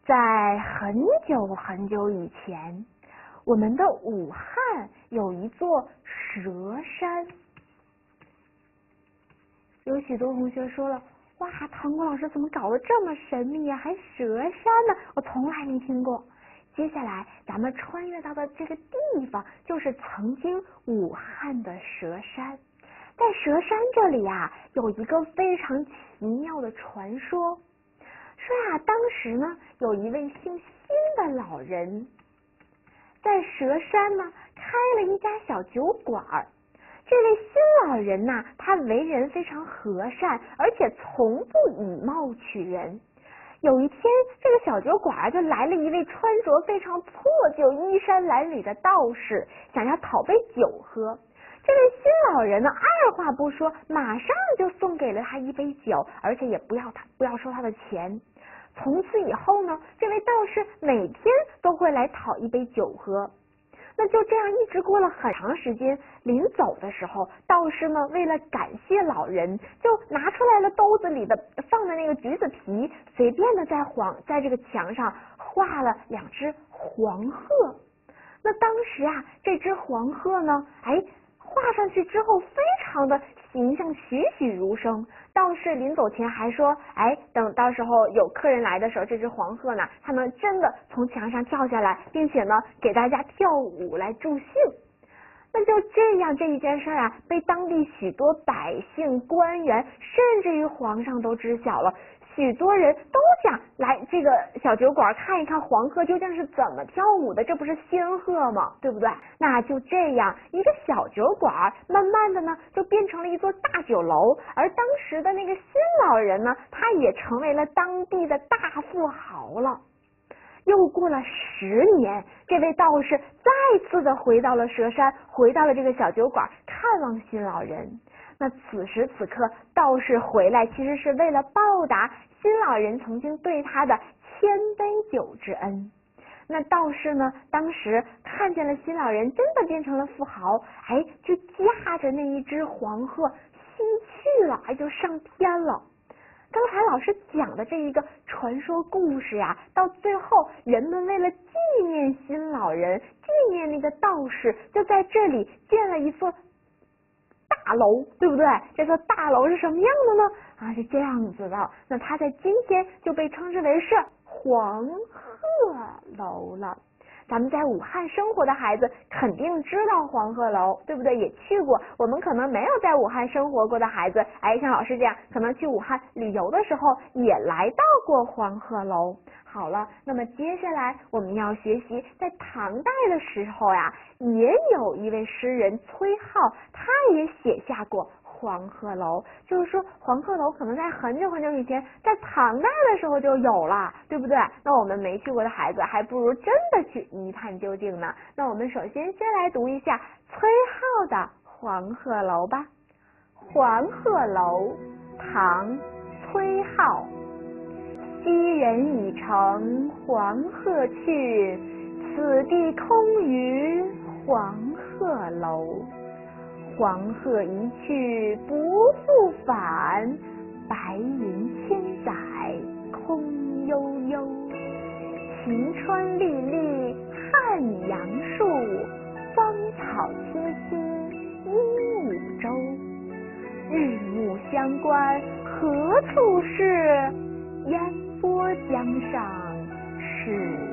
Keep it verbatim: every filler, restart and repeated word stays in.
在很久很久以前，我们的武汉有一座蛇山。有许多同学说了，哇，糖果老师怎么搞得这么神秘呀、啊？还蛇山呢？我从来没听过。接下来咱们穿越到的这个地方，就是曾经武汉的蛇山。在蛇山这里啊，有一个非常奇妙的传说。说啊，当时呢，有一位姓辛的老人，在蛇山呢开了一家小酒馆。这位辛老人呐、啊，他为人非常和善，而且从不以貌取人。有一天，这个小酒馆就来了一位穿着非常破旧、衣衫褴褛的道士，想要讨杯酒喝。这位辛老人呢，二话不说，马上就送给了他一杯酒，而且也不要他不要收他的钱。从此以后呢，这位道士每天都会来讨一杯酒喝。那就这样一直过了很长时间。临走的时候，道士呢为了感谢老人，就拿出来了兜子里的放的那个橘子皮，随便的在黄在这个墙上画了两只黄鹤。那当时啊，这只黄鹤呢，哎，画上去之后非常的形象栩栩如生。道士临走前还说，哎，等到时候有客人来的时候，这只黄鹤呢，它能真的从墙上跳下来，并且呢给大家跳舞来助兴。那就这样，这一件事啊，被当地许多百姓、官员，甚至于皇上都知晓了。许多人都想来这个小酒馆看一看黄鹤究竟是怎么跳舞的，这不是仙鹤吗？对不对？那就这样，一个小酒馆慢慢的呢就变成了一座大酒楼，而当时的那个辛老人呢，他也成为了当地的大富豪了。又过了十年，这位道士再次的回到了蛇山，回到了这个小酒馆看望辛老人。那此时此刻，道士回来其实是为了报答辛老人曾经对他的千杯酒之恩。那道士呢，当时看见了辛老人真的变成了富豪，哎，就驾着那一只黄鹤西去了，哎，就上天了。刚才老师讲的这一个传说故事呀、啊，到最后人们为了纪念辛老人，纪念那个道士，就在这里建了一座大楼，对不对？这座大楼是什么样的呢？啊，是这样子的。那它在今天就被称之为是黄鹤楼了。咱们在武汉生活的孩子肯定知道黄鹤楼，对不对？也去过。我们可能没有在武汉生活过的孩子，哎，像老师这样，可能去武汉旅游的时候也来到过黄鹤楼。好了，那么接下来我们要学习，在唐代的时候呀，也有一位诗人崔颢，他也写下过黄鹤楼。就是说黄鹤楼可能在很久很久以前，在唐代的时候就有了，对不对？那我们没去过的孩子还不如真的去一探究竟呢。那我们首先先来读一下崔颢的黄鹤楼吧。黄鹤楼，唐，崔颢。昔人已乘黄鹤去，此地空余黄鹤楼。黄鹤一去不复返，白云千载空悠悠。晴川历历汉阳树，芳草青青鹦鹉洲。日暮乡关何处是？烟波江上是